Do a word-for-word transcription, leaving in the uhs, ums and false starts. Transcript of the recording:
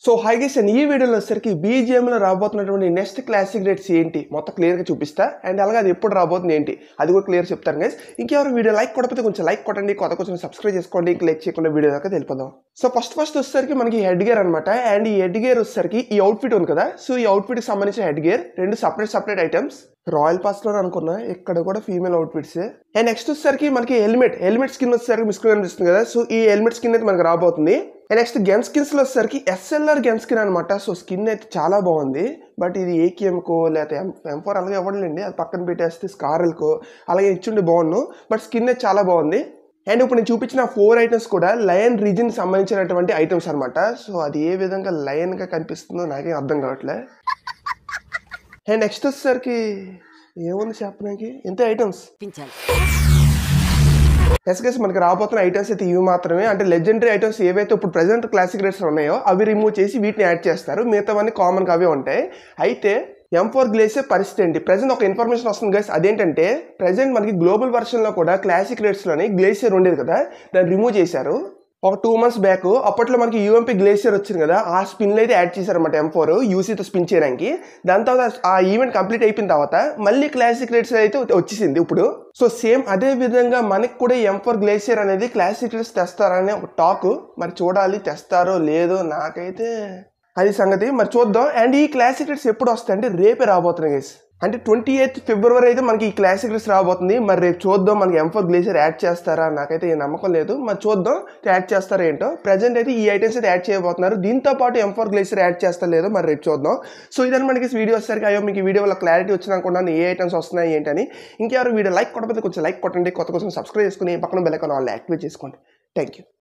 So hi guys, and ఈ వీడియోలో వచ్చేసరికి బీజిఎంలో రాబోతున్నటువంటి నెక్స్ట్ క్లాసిక్ రేట్స్ ఏంటి మొత్తం క్లియర్గా చూపిస్తా. అండ్ అలాగే అది ఎప్పుడు రాబోతుంది ఏంటి అది కూడా క్లియర్ చెప్తాను గైస్. ఇంకెవరు వీడియో లైక్ కొట్టకపోతే కొంచెం లైక్ కొట్టండి, కొత్త కొంచెం సబ్స్క్రైబ్ చేసుకోండి. ఇంక లైక్ చేయకుండా వీడియో దాకా తెలిపోదాం. సో ఫస్ట్ ఫస్ట్ వచ్చేసరికి మనకి హెడ్ గేర్ అనమాట. అండ్ ఈ హెడ్ గేర్ వచ్చేసరికి ఈ అవుట్ఫిట్ ఉంది కదా, సో ఈ అవుట్ఫిట్కి సంబంధించిన హెడ్ గేర్ రెండు సపరేట్ సపరేట్ ఐటమ్స్. రాయల్ పాస్లో అనుకున్నా, ఇక్కడ కూడా ఫీమేల్ అవుట్ఫిట్స్. అండ్ నెక్స్ట్ వచ్చేసరికి మనకి హెల్మెట్ హెల్మెట్ స్కిన్ వచ్చేసరికి మిస్ కనిపిస్తుంది కదా, సో ఈ హెల్మెట్ స్కిన్ అయితే మనకి రాబోతుంది. అండ్ నెక్స్ట్ గన్ స్కిన్స్ లో వచ్చేసరికి ఎస్ఎల్ఆర్ గన్ స్కిన్ అనమాట. సో స్కిన్ అయితే చాలా బాగుంది, బట్ ఇది ఏకేఎంకో లేకపోతే ఎం ఎం ఫోర్ అలాగే ఇవ్వడండి, అది పక్కన పెట్టేస్తే స్కార్ల్కో అలాగే ఇచ్చుండి బాగుండు, బట్ స్కిన్ అయితే చాలా బాగుంది. అండ్ ఇప్పుడు నేను చూపించిన ఫోర్ ఐటమ్స్ కూడా లయన్ రీజన్ సంబంధించినటువంటి ఐటమ్స్ అనమాట. సో అది ఏ విధంగా లయన్ గా కనిపిస్తుందో నాకేం అర్థం కావట్లే. అండ్ నెక్స్ట్ వచ్చేసరికి ఏముంది చెప్పడానికి, ఇంత ఐటమ్స్. ఎస్ గైస్, మనకి రాబోతున్న ఐటమ్స్ అయితే ఇవి మాత్రమే. అంటే లెజెండరీ ఐటమ్స్ ఏవైతే ఇప్పుడు ప్రెసెంట్ క్లాసిక్ రేట్స్ ఉన్నాయో అవి రిమూవ్ చేసి వీటిని యాడ్ చేస్తారు. మిగతావన్నీ కామన్గా అవే ఉంటాయి. అయితే ఎం ఫోర్ గ్లేసియర్ పరిస్థితి ఏంటి? ప్రెసెంట్ ఒక ఇన్ఫర్మేషన్ వస్తుంది గైస్, అదేంటంటే ప్రెసెంట్ మనకి గ్లోబల్ వర్షన్లో కూడా క్లాసిక్ రేట్స్లోని గ్లేసియర్ ఉండేది కదా, దాన్ని రిమూవ్ చేశారు ఒక టూ మంత్స్ బ్యాక్. అప్పట్లో మనకి యూఎంపీ గ్లేసియర్ వచ్చింది కదా, ఆ స్పిన్లు అయితే యాడ్ చేశారన్నమాట ఎం ఫోర్ యూసీతో స్పిన్ చేయడానికి. దాని తర్వాత ఆ ఈవెంట్ కంప్లీట్ అయిపోయిన తర్వాత మళ్ళీ క్లాసిక్ రేట్స్ అయితే వచ్చేసింది ఇప్పుడు. సో సేమ్ అదే విధంగా మనకి కూడా ఎం ఫోర్ గ్లేసియర్ అనేది క్లాసిక్ రేట్స్ తెస్తారనే ఒక టాక్. మరి చూడాలి తెస్తారో లేదో, నాకైతే అది సంగతి, మరి చూద్దాం. అండ్ ఈ క్లాసిక్ రేట్స్ ఎప్పుడు వస్తాయి అంటే రేపే రాబోతున్నాయి గైస్. అంటే ట్వంటీ ఎయిత్ ఫిబ్రవరి అయితే మనకి ఈ క్లాసిక్ రేట్స్ రాబోతుంది. మరి రేపు చూద్దాం మనకి ఎం ఫోర్ గ్లేసియర్ యాడ్ చేస్తారా, నాకైతే ఏ నమ్మకం లేదు. మరి చూద్దాం యాడ్ చేస్తారా ఏంటో. ప్రజెంట్ అయితే ఈ ఐటమ్స్ అయితే యాడ్ చేయబోతున్నారు. దీంతో పాటు ఎం ఫోర్ గ్లేసియర్ యాడ్ చేస్తా లేదో మరి రేపు చూద్దాం. సో ఇదని మనకి వీడియో వచ్చేసరికి అయ్యో మీకు ఈ వీడియో వల్ల క్లారిటీ వచ్చిన అనుకున్నాను ఏ ఐటమ్స్ వస్తున్నాయి ఏంటని. ఇంకెవరు వీడియో లైక్ కొట్టకపోతే కొంచెం లైక్ కొట్టండి, కొత్త కొంచెం సబ్స్క్రైబ్ చేసుకుని పక్కన బెల్ ఐకాన్ ఆల్ యాక్టివేట్ చేసుకోండి. Thank you.